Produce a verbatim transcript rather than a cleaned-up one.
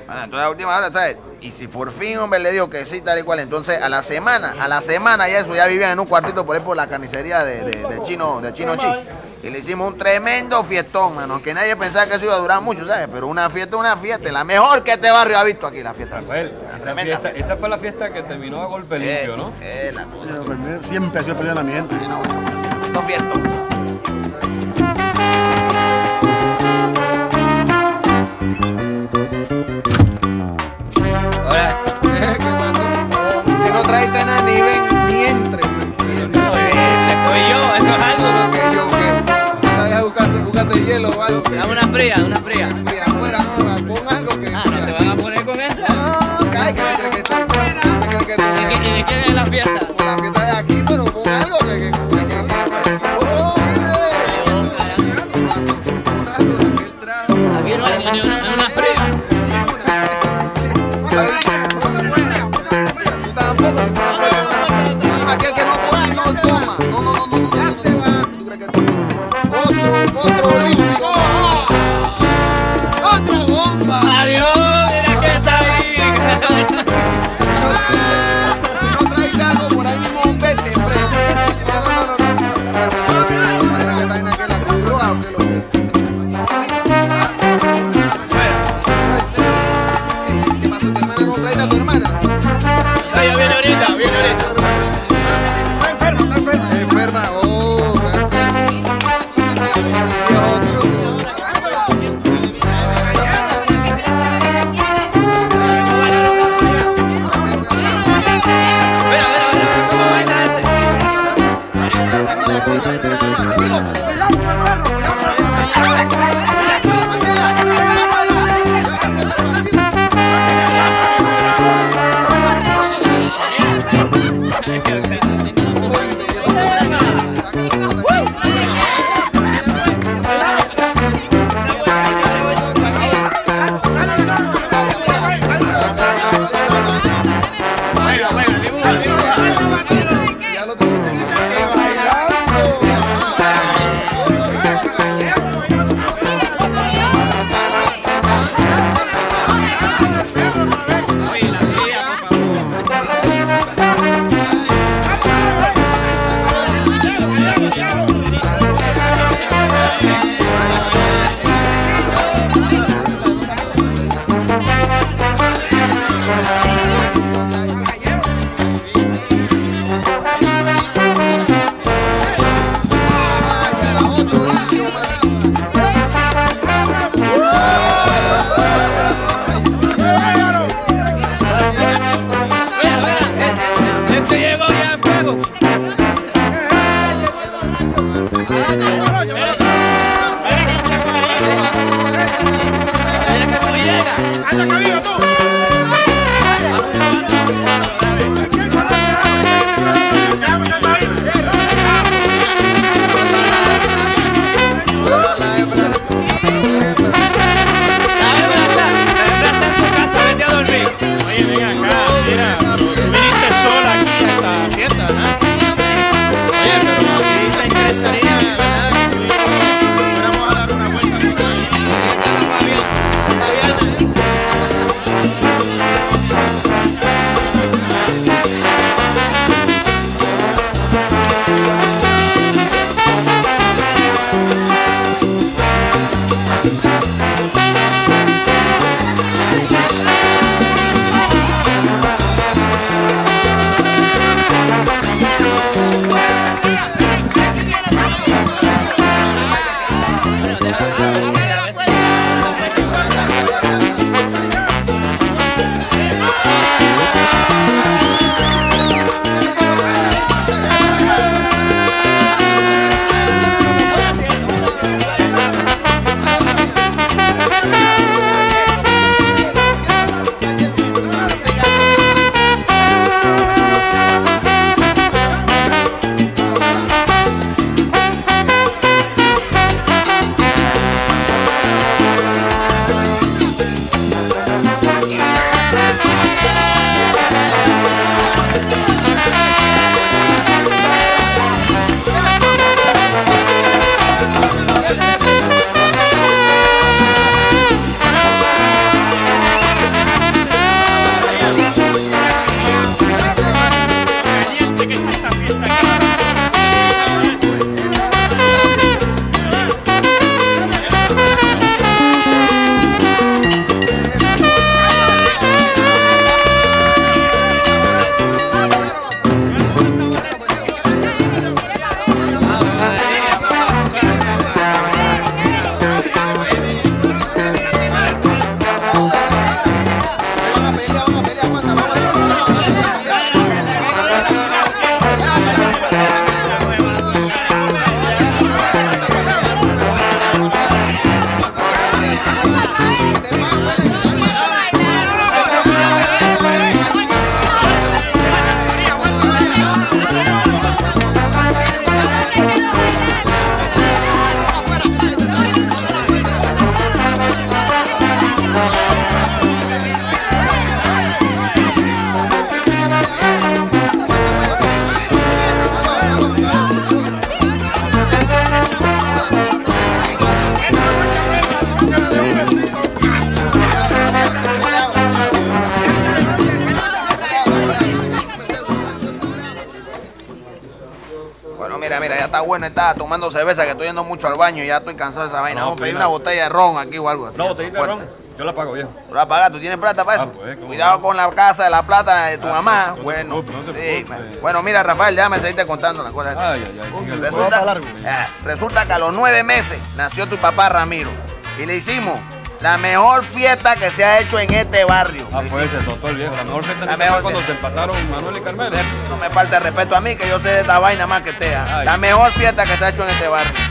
Ah, entonces a última hora, ¿sabes? Y si por fin, hombre, le digo que sí, tal y cual, entonces a la semana, a la semana ya eso, ya vivían en un cuartito por ahí por la carnicería de, de, de Chino, de Chino Chi. Y le hicimos un tremendo fiestón, mano, que nadie pensaba que eso iba a durar mucho, ¿sabes? Pero una fiesta es una fiesta, la mejor que este barrio ha visto aquí, la fiesta. Rafael, esa, fiesta, esa fue la fiesta que terminó a golpe Eh, limpio, ¿no? Eh, la cosa. Siempre ha sido pelear a mi gente. No, esto fiestón. Hola. ¿Qué pasó? Si no traiste nada, ni ven, ni entre. Muy bien, estoy yo, eso es algo. Que yo, que estás a buscar, buscate hielo o algo. Dame una fría, una fría. Fría afuera, no, pon algo que. Ah, ¿no se van a poner con eso? No, cae, que me crees que estoy fuera. ¿Me crees que ¿Y de, qué- y de quién es la fiesta? Con la fiesta de aquí, pero pon algo que. que, que, que oh, mire. ¿Qué pasó? Pon algo que él trajo. Aquí no hay ni una, ni una fría. Tú tampoco, si tú tampoco. Aquel que no pone no toma. No, no, no, no, no. Ya se va. ¿Tú crees que tú? Otro, otro olímpico. ¡Otra bomba! ¡Adiós! ¡Mira que está ahí! Si no traiste algo por ahí mismo, vete, preso. No, no, no, no. Imagina que está en aquella Cruz Roja, ¿o qué lo que? ¿Qué pasa? ¿Tu hermana no traiste a tu hermana? No, ya viene ahorita, viene ahorita. Está enferma, está enferma. Enferma, oh, está enferma. Otro. Mira, mira, mira, ¿cómo baila Ya lo tengo que bailando. Oye, la tía, por favor. Mira, mira, este llegó ya al fuego. Mira que tú llegas. ¡Anda, camino tú! La hembra está, la hembra está en tu casa, vete a dormir. Oye, ven acá, mira, tú viniste sola aquí a esta fiesta, ¿no? Oye, pero aquí está interesaría, ¿verdad? Vamos a dar una vuelta por ahí. Ahí está la Fabián, esa viernes. Mira, mira, ya está bueno, está tomando cerveza, que estoy yendo mucho al baño y ya estoy cansado de esa vaina. Vamos a pedir una botella de ron aquí o algo así. No, botellita de ron, yo la pago, viejo. ¿Tú la pagas? ¿Tú tienes plata para eso? Ah, pues, cuidado no? con la casa de la plata de tu ah, mamá. No bueno, te preocupes, no te sí, preocupes. bueno, mira, Rafael, déjame seguirte contando las cosas. Ay, ay, ay. Sí, Resulta, eh, resulta que a los nueve meses nació tu papá Ramiro y le hicimos la mejor fiesta que se ha hecho en este barrio. Ah, pues ese doctor viejo, la mejor fiesta La en mejor fue cuando fiesta. se empataron Manuel y Carmelo. No me falta el respeto a mí, que yo sé de esta vaina más que te. Ay. La mejor fiesta que se ha hecho en este barrio.